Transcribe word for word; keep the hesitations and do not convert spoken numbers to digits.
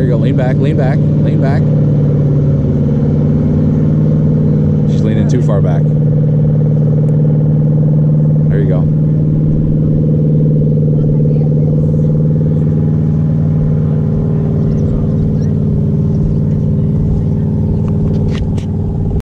There you go. Lean back, lean back, lean back. She's leaning too far back. There you go.